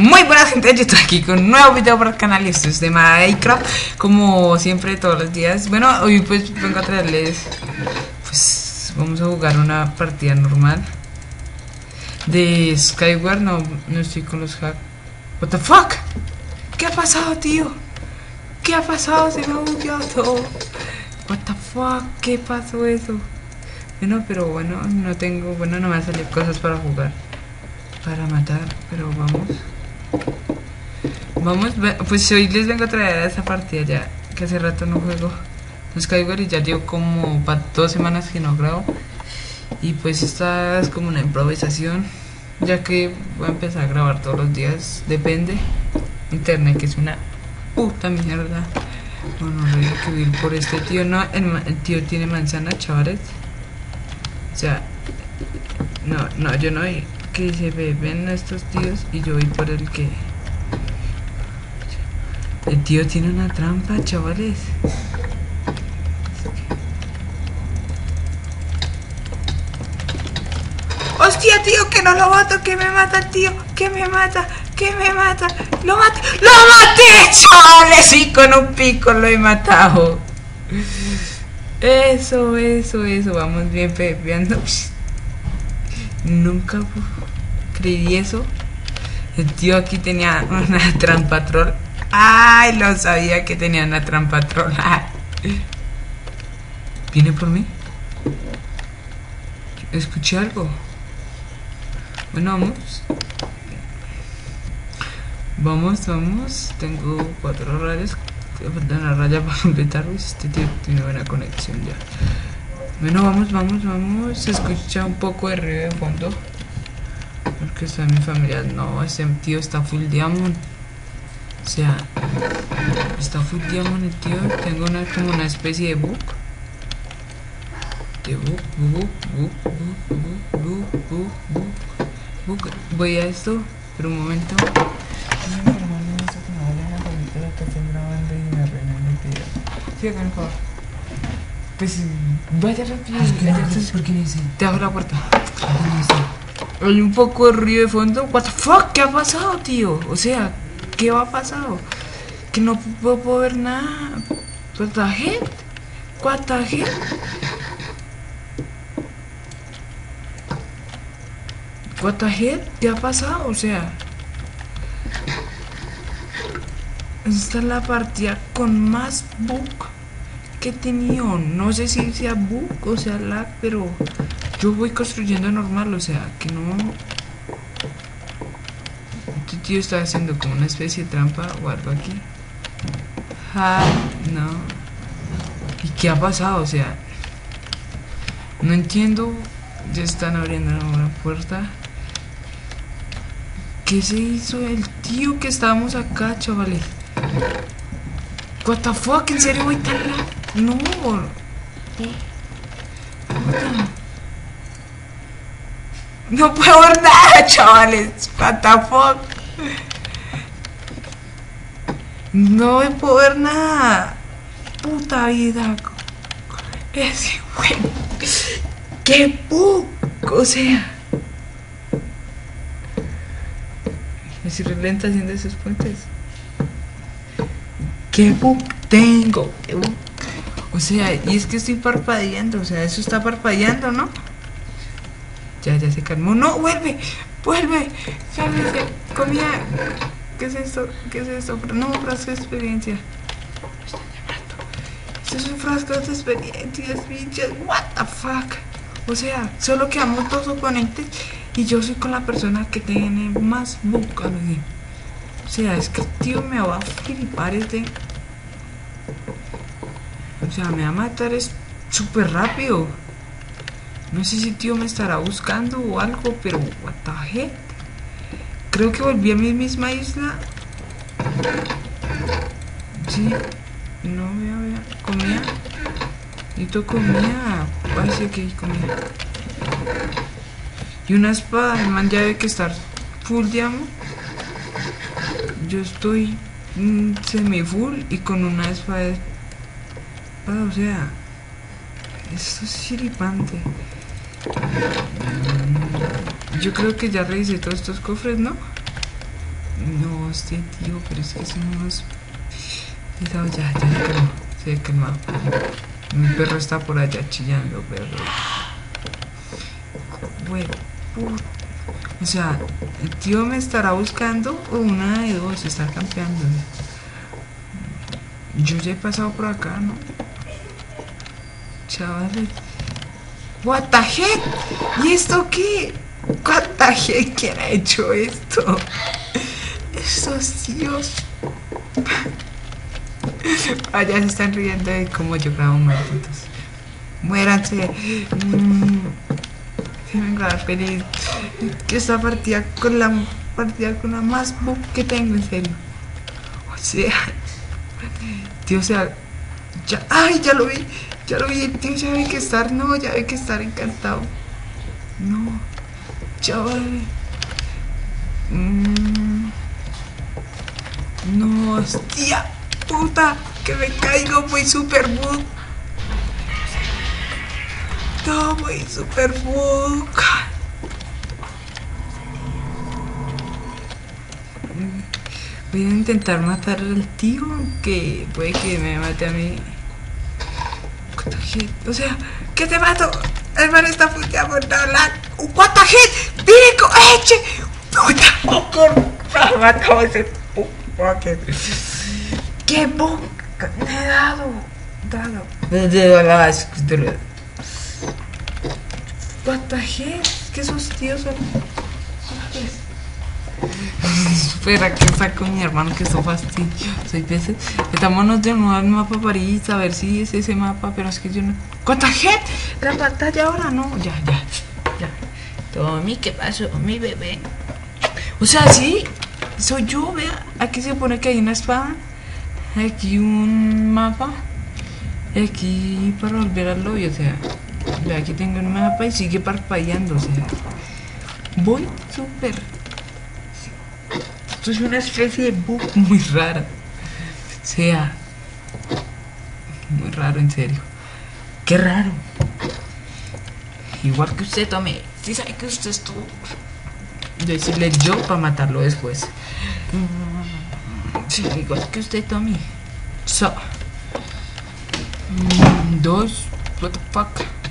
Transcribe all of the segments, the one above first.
Muy buenas gente, yo estoy aquí con un nuevo video para el canal y esto es de Minecraft, como siempre todos los días. Bueno, hoy pues vengo a traerles, pues vamos a jugar una partida normal de Skyward. No estoy con los hacks. What the fuck? ¿Qué ha pasado, tío? ¿Qué ha pasado? Se me ha bugueado todo. What the fuck? ¿Qué pasó eso? Bueno, pero bueno, no tengo, bueno, no me van a salir cosas para jugar, para matar, pero vamos, pues hoy les vengo a traer a esa partida ya, que hace rato no juego Skyward y ya llevo como 2 semanas que no grabo. Y pues esta es como una improvisación, ya que voy a empezar a grabar todos los días, depende, internet que es una puta mierda. Bueno, voy a subir por este tío, no, el tío tiene manzana, chavales. O sea, no, yo no voy, que se ven estos tíos y yo voy por el que... El tío tiene una trampa, chavales. ¡Hostia, tío! ¡Que no lo mato! ¡Que me mata, tío! ¡Que me mata! ¡Que me mata! ¡Lo maté! ¡Lo maté, chavales! Y con un pico lo he matado. Eso. Vamos bien pepeando. Nunca creí eso. El tío aquí tenía una trampa troll. Ay, lo sabía que tenía una trampa troll. ¿Viene por mí? Escuché algo. Bueno, vamos. Tengo 4 rayas. Te falta una raya para completar. Este tío tiene buena conexión ya. Bueno, vamos. Se escucha un poco de ruido de fondo, porque está mi familia. No, ese tío está full diamond. O sea, está full diamond el tío. Tengo como una especie de bug. Voy a esto, pero un momento. Sí, acá, por favor. Pues vaya rápido. ¿Por qué no dice? Te abro la puerta. ¿Por qué no dice? Hay un poco de ruido de fondo. What the fuck? ¿Qué ha pasado, tío? O sea, ¿qué ha pasado? Que no puedo ver nada. What the heck? What the heck? What the heck? ¿Qué ha pasado? O sea, esta es la partida con más bug que he tenido. No sé si sea bug o sea lag, pero yo voy construyendo normal, o sea, que no... Este tío está haciendo como una especie de trampa o algo aquí. No. ¿Y qué ha pasado? O sea, no entiendo. Ya están abriendo una puerta. ¿Qué se hizo el tío que estábamos acá, chavales? What the fuck, ¿en serio voy tan lag? No. No puedo ver nada, chavales. What the fuck. No puedo ver nada. Puta vida. Ese güey. Qué bug. O sea, me sirve lenta haciendo esos puentes. Qué bug tengo. Qué bug. O sea, y es que estoy parpadeando. O sea, eso está parpadeando, ¿no? Ya se calmó. No, vuelve. Cálmese. Comida. ¿Qué es esto? No, frasco de experiencia. Me están llamando. Esto es un frasco de experiencia, pinches. What the fuck. O sea, solo quedamos 2 oponentes y yo soy con la persona que tiene más bug. O sea, es que el tío me va a flipar este. O sea, me va a matar es súper rápido. No sé si el tío me estará buscando o algo, pero what the heck. Creo que volví a mi misma isla. Sí. No, vea. Comida. Necesito comida. Parece que hay comida. Y una espada. El man ya debe que estar full diamond. Yo estoy semi full y con una espada. O sea, esto es chiripante. Yo creo que ya revisé todos estos cofres, ¿no? No, este tío, pero es que son unos pesados. Ya se calmó. Mi perro está por allá chillando, pero bueno, o sea, el tío me estará buscando o una de dos, está campeando. Yo ya he pasado por acá, ¿no? Chavales. What the heck? ¿Y esto qué? What the heck? ¿Quién ha hecho esto? Esos tíos. Allá se están riendo de cómo yo grabo malditos. Muéranse. Se me va a pedir que esta partida con la más bug que tengo, en serio. O sea, tío, o sea, ya, ay, ya lo vi, el tío ya ve que estar, no, ya ve que estar encantado. No, ya vale. No, hostia, puta, que me caigo, voy super bug. No, voy super bug. Voy a intentar matar al tío, que puede que me mate a mí. O sea, ¿qué te mato? El man está puteando por toda la... What the heck? ¡Pico! ¡Eche! ¡Puta! Me mató ese fucker. ¡Qué bug! Me he dado. What the heck? Que esos tíos son... Espera, que saco mi hermano, que esto fastidio. Soy veces. Estamos de nuevo al mapa París, a ver si es ese mapa, pero es que yo no. ¿Cuánta gente? La pantalla ahora no. Ya. Tommy, ¿qué pasó? Mi bebé. O sea, sí, soy yo, vea. Aquí se pone que hay una espada. Aquí un mapa. Aquí para volver al lobby, o sea. Vea, aquí tengo un mapa y sigue parpadeando, o sea. Voy súper. Esto es una especie de bug muy rara. O sea, muy raro, en serio. Qué raro. Igual que usted, Tommy. Sí sabe que usted estuvo. Decirle yo para matarlo después. Sí, igual que usted, Tommy. So. Dos. What the fuck.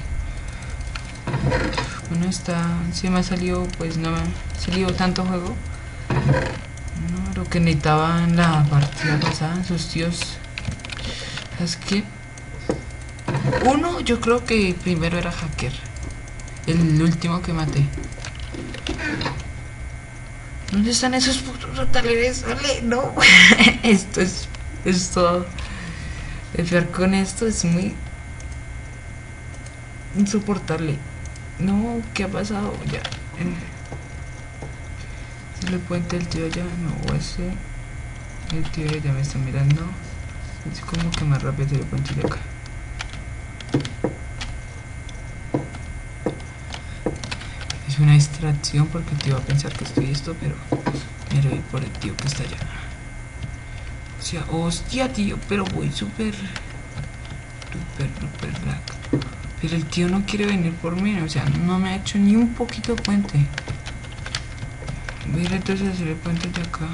Bueno, se me ha salido, pues no me ha salido tanto juego. No, lo que necesitaba en la partida pasada, sus tíos. ¿Sabes qué? Uno, yo creo que primero era hacker. El último que maté. ¿Dónde están esos putos rotaleres? Vale, no. Esto es todo. Pelear con esto es muy insoportable. No, ¿qué ha pasado? Ya. El puente del tío allá, no, ese. El tío ya me está mirando. Es como que más rápido el puente de acá. Es una distracción porque el tío va a pensar que estoy esto, pero me voy por el tío que está allá. O sea, hostia, tío, pero voy súper lag. Pero el tío no quiere venir por mí, o sea, no me ha hecho ni un poquito puente. Voy a entonces hacer el puente de acá.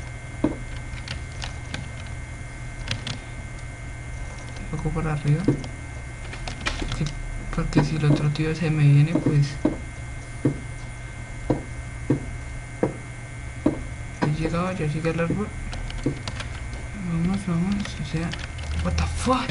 Un poco por arriba. Porque si el otro tío se me viene, pues... Ya llegué al árbol. Vamos, o sea... What the fuck?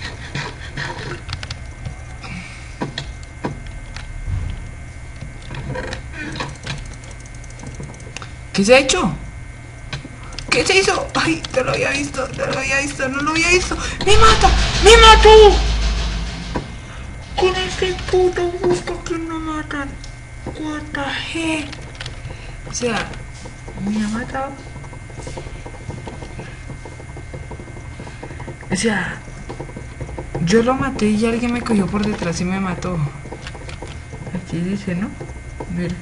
¿Qué se ha hecho? ¿Qué se hizo? Ay, no lo había visto. ¡Me mata! Con este puto busco que no matan. What the heck? O sea, me ha matado. O sea, yo lo maté y alguien me cogió por detrás y me mató. Aquí dice, ¿no? Mira.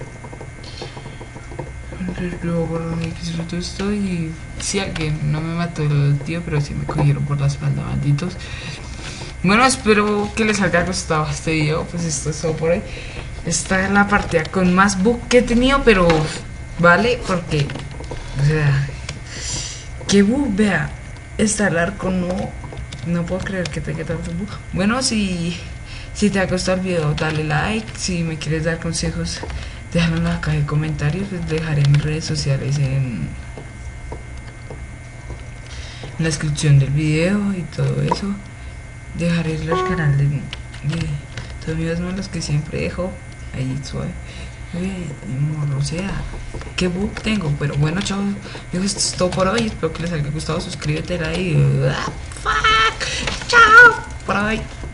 Entonces luego por donde estoy y si alguien no me mató el tío, pero sí me cogieron por la espalda, malditos. Bueno, espero que les haya gustado este video. Pues esto es todo por hoy. Esta es la partida con más bug que he tenido, pero vale, porque O sea, qué bug, vea. Está el arco, no. No puedo creer que tenga tanto bug. Bueno, si te ha gustado el video, dale like. Si me quieres dar consejos, déjalo en la caja de comentarios. Pues dejaré mis redes sociales en la descripción del video y todo eso. Dejaré el canal de todos mis videos malos que siempre dejo ahí suave. O sea, qué bug tengo. Pero bueno, chavos, esto es todo por hoy. Espero que les haya gustado. Suscríbete, like. Fuck. Chao. Por hoy.